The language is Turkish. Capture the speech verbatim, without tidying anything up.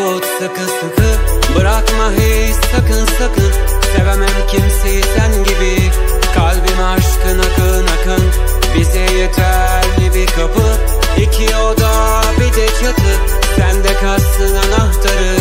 tut sıkı sıkı, bırakma hiç sakın sakın. Sevemem kimseyi sen gibi, kalbime aşkın akın akın. Bize yeterli bir kapı, iki oda bir de çatı. Sende kalsın anahtarı.